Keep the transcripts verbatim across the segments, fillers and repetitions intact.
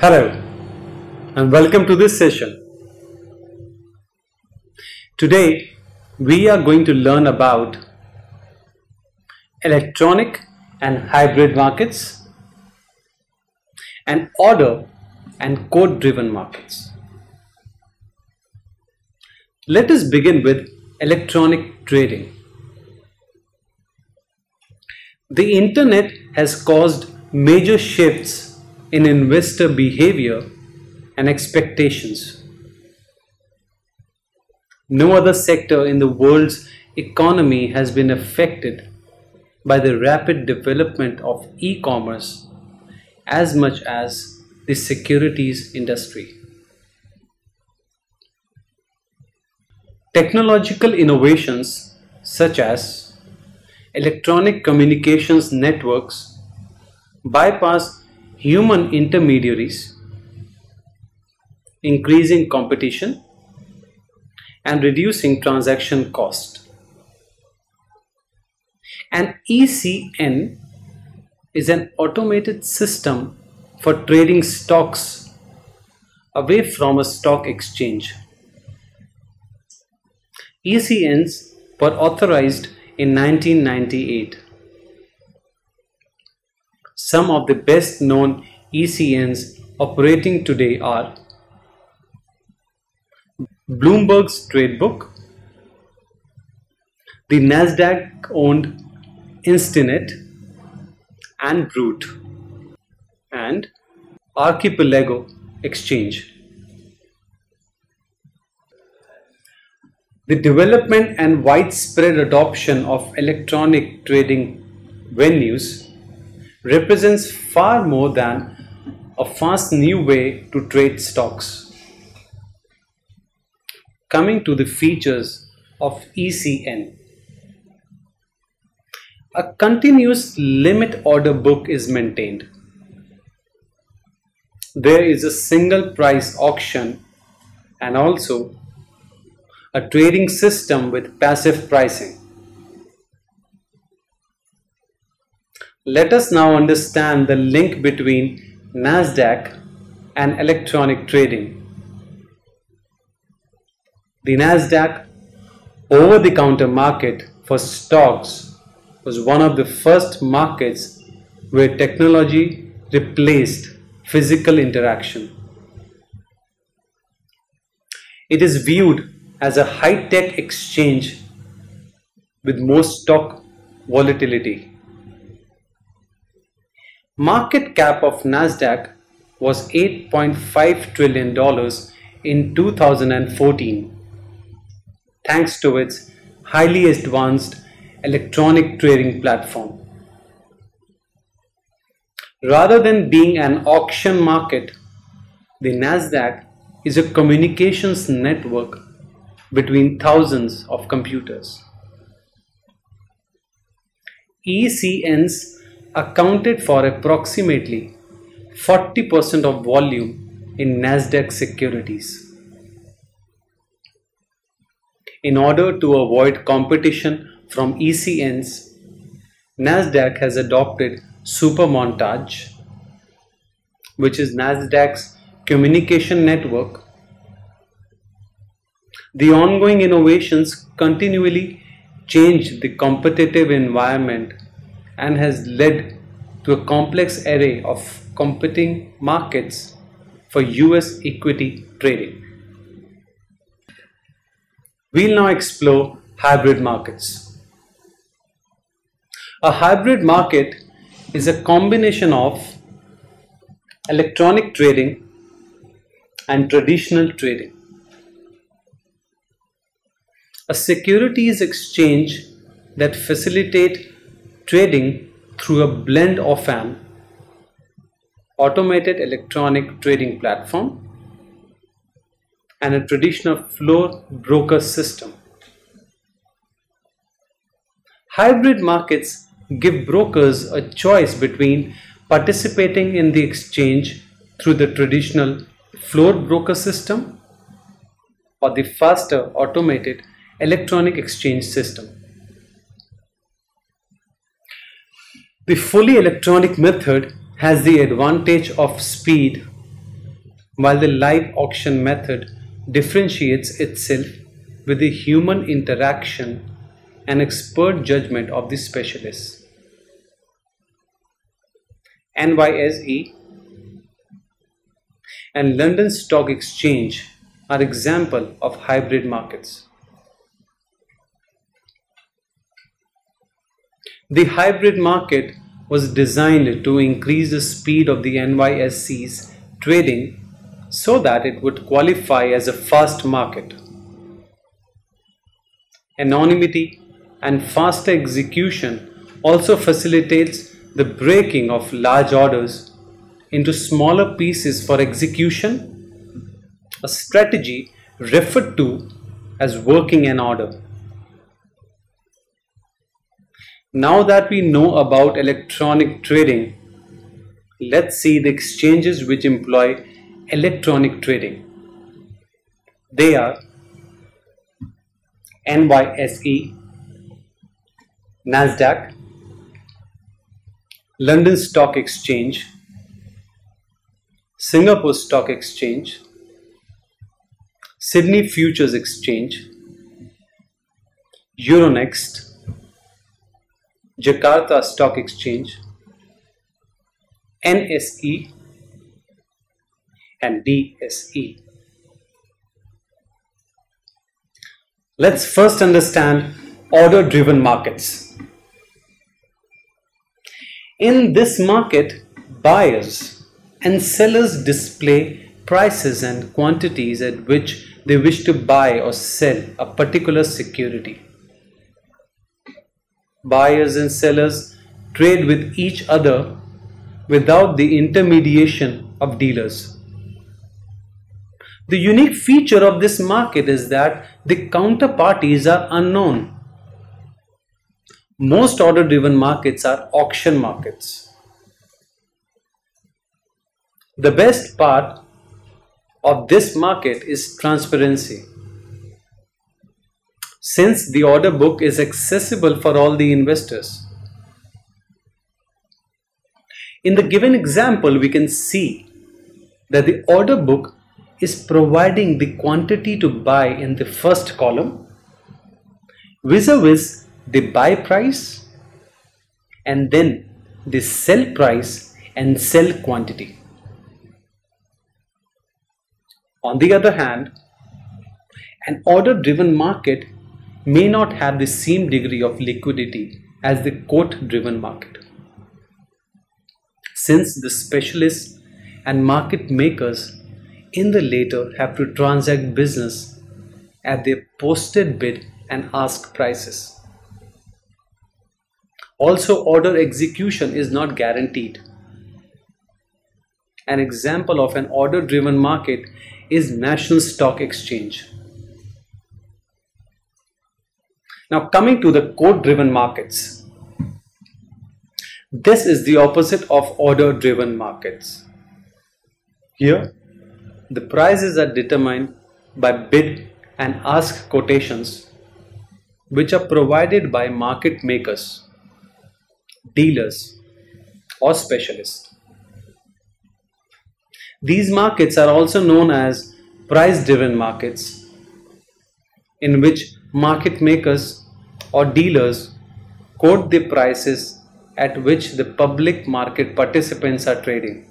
Hello and welcome to this session. Today we are going to learn about electronic and hybrid markets and order and code driven markets. Let us begin with electronic trading. The internet has caused major shifts in investor behavior and expectations. No other sector in the world's economy has been affected by the rapid development of e-commerce as much as the securities industry. Technological innovations such as electronic communications networks bypass human intermediaries, increasing competition and reducing transaction cost. An E C N is an automated system for trading stocks away from a stock exchange. E C Ns were authorized in nineteen ninety-eight. Some of the best known E C Ns operating today are Bloomberg's Tradebook, the Nasdaq owned Instinet and Brute, and Archipelago Exchange. The development and widespread adoption of electronic trading venues represents far more than a fast new way to trade stocks. Coming to the features of E C N. A continuous limit order book is maintained. There is a single price auction and also a trading system with passive pricing. Let us now understand the link between Nasdaq and electronic trading. The Nasdaq over-the-counter market for stocks was one of the first markets where technology replaced physical interaction. It is viewed as a high-tech exchange with more stock volatility. Market cap of Nasdaq was eight point five trillion dollars in two thousand fourteen, thanks to its highly advanced electronic trading platform. Rather than being an auction market, the Nasdaq is a communications network between thousands of computers. E C Ns accounted for approximately forty percent of volume in Nasdaq securities. In order to avoid competition from E C Ns, Nasdaq has adopted Supermontage, which is Nasdaq's communication network. The ongoing innovations continually change the competitive environment and has led to a complex array of competing markets for U S equity trading. We'll now explore hybrid markets. A hybrid market is a combination of electronic trading and traditional trading. A securities exchange that facilitates trading through a blend of an automated electronic trading platform and a traditional floor broker system. Hybrid markets give brokers a choice between participating in the exchange through the traditional floor broker system or the faster automated electronic exchange system. The fully electronic method has the advantage of speed while the live auction method differentiates itself with the human interaction and expert judgment of the specialists. N Y S E and London Stock Exchange are examples of hybrid markets. The hybrid market was designed to increase the speed of the N Y S E's trading so that it would qualify as a fast market. Anonymity and faster execution also facilitates the breaking of large orders into smaller pieces for execution, a strategy referred to as working an order. Now that we know about electronic trading, let's see the exchanges which employ electronic trading. They are N Y S E, Nasdaq, London Stock Exchange, Singapore Stock Exchange, Sydney Futures Exchange, Euronext, Jakarta Stock Exchange, N S E and D S E. Let's first understand order-driven markets. In this market, buyers and sellers display prices and quantities at which they wish to buy or sell a particular security. Buyers and sellers trade with each other without the intermediation of dealers. The unique feature of this market is that the counterparties are unknown. Most order-driven markets are auction markets. The best part of this market is transparency. Since the order book is accessible for all the investors. In the given example, we can see that the order book is providing the quantity to buy in the first column, vis-a-vis the buy price and then the sell price and sell quantity. On the other hand, an order-driven market may not have the same degree of liquidity as the quote-driven market, since the specialists and market makers in the later have to transact business at their posted bid and ask prices. Also, order execution is not guaranteed. An example of an order-driven market is National Stock Exchange. Now, coming to the quote-driven markets. This is the opposite of order-driven markets. Here, the prices are determined by bid and ask quotations, which are provided by market makers, dealers, or specialists. These markets are also known as price-driven markets, in which market makers or dealers quote the prices at which the public market participants are trading.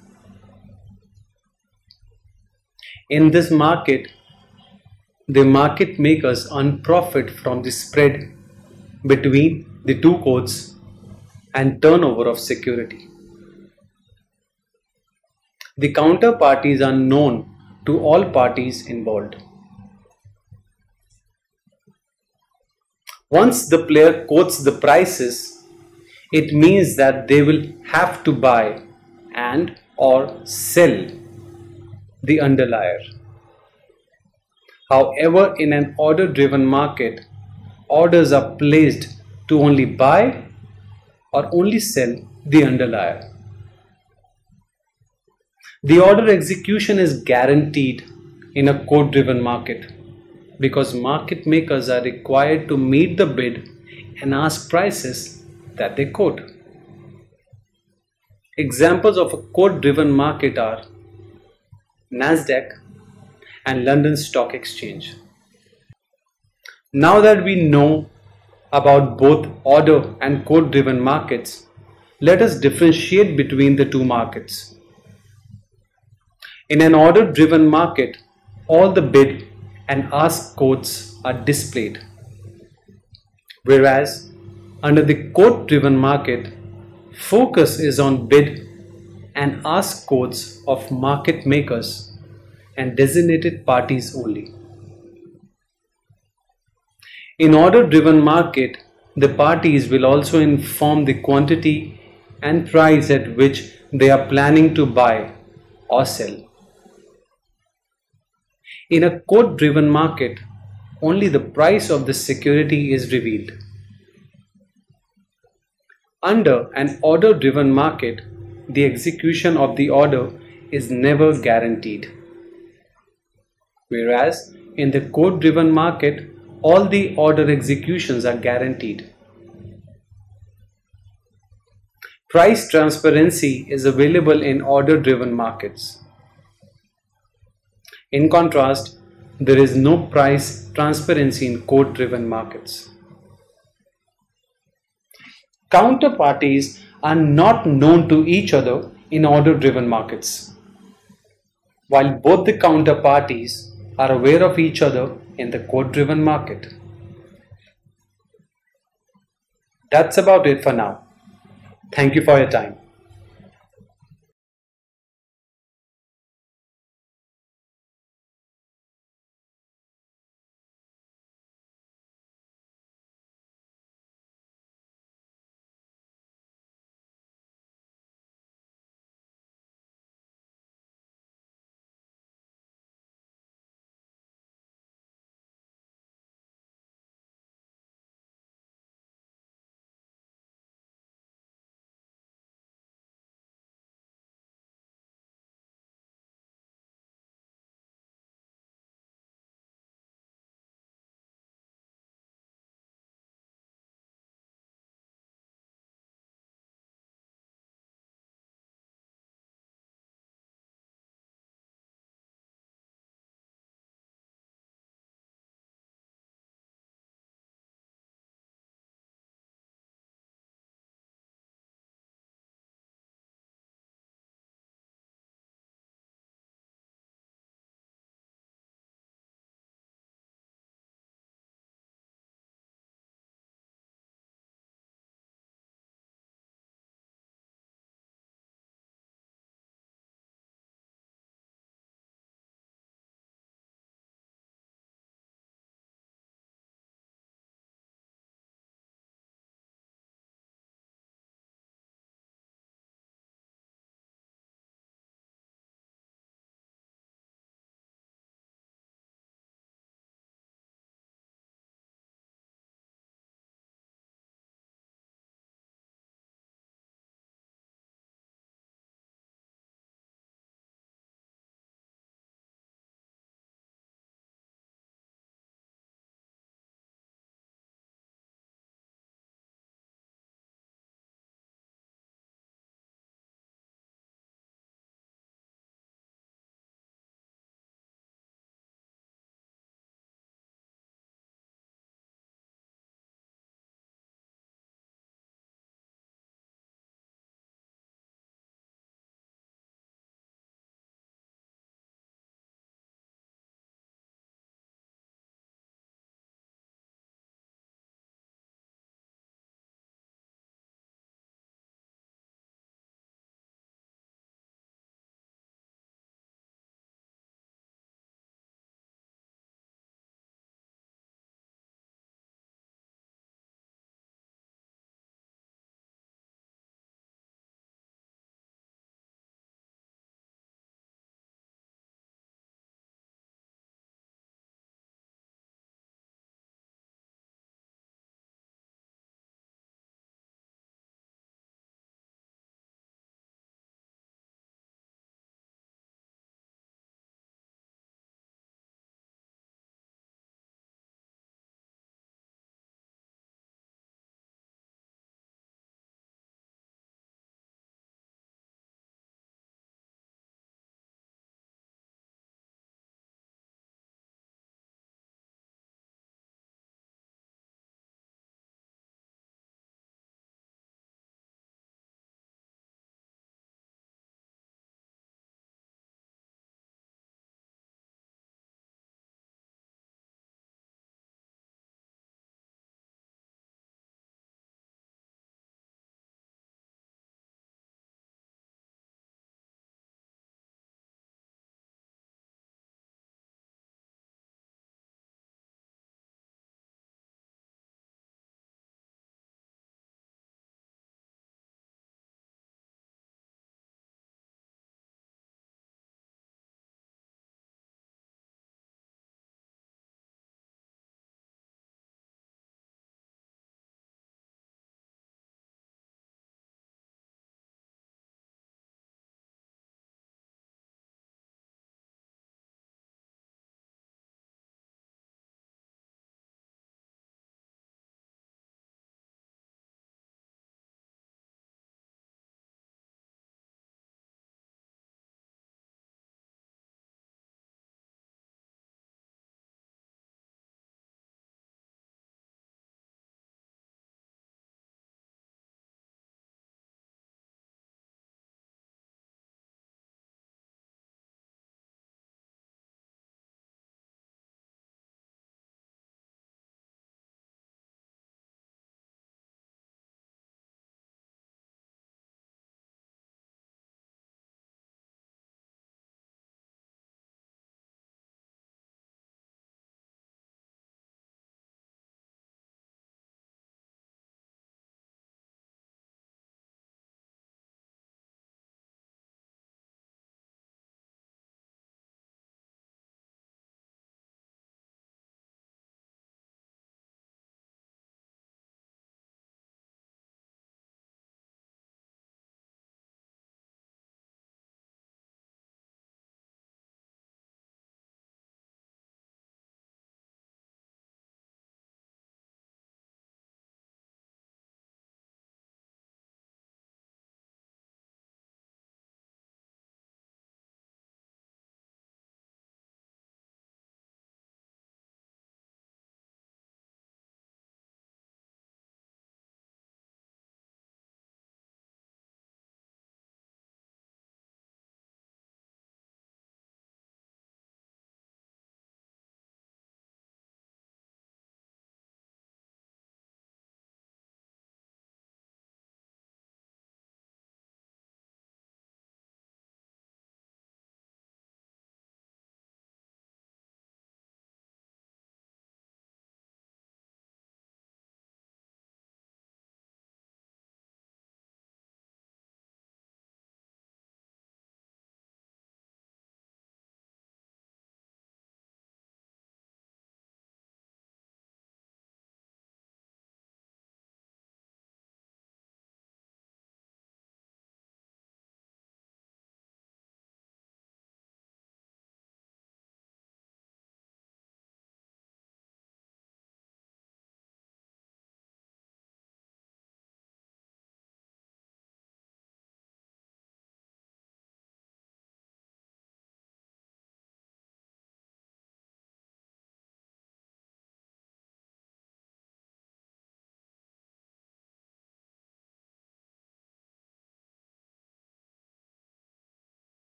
In this market, the market makers earn profit from the spread between the two quotes and turnover of security. The counterparties are known to all parties involved. Once the player quotes the prices, it means that they will have to buy and or sell the underlier. However, in an order-driven market, orders are placed to only buy or only sell the underlier. The order execution is guaranteed in a quote-driven market because market makers are required to meet the bid and ask prices that they quote. Examples of a quote-driven market are Nasdaq, and London Stock Exchange. Now that we know about both order and quote driven markets, let us differentiate between the two markets. In an order driven market, all the bid and ask quotes are displayed, whereas under the quote driven market, focus is on bid and ask quotes of market makers and designated parties only. In order driven market, the parties will also inform the quantity and price at which they are planning to buy or sell. In a quote driven market, only the price of the security is revealed. Under an order driven market, the execution of the order is never guaranteed, whereas in the quote driven market, all the order executions are guaranteed. Price transparency is available in order driven markets. In contrast, there is no price transparency in quote driven markets. Counterparties are not known to each other in order driven markets, while both the counterparties are aware of each other in the quote driven market. That's about it for now. Thank you for your time.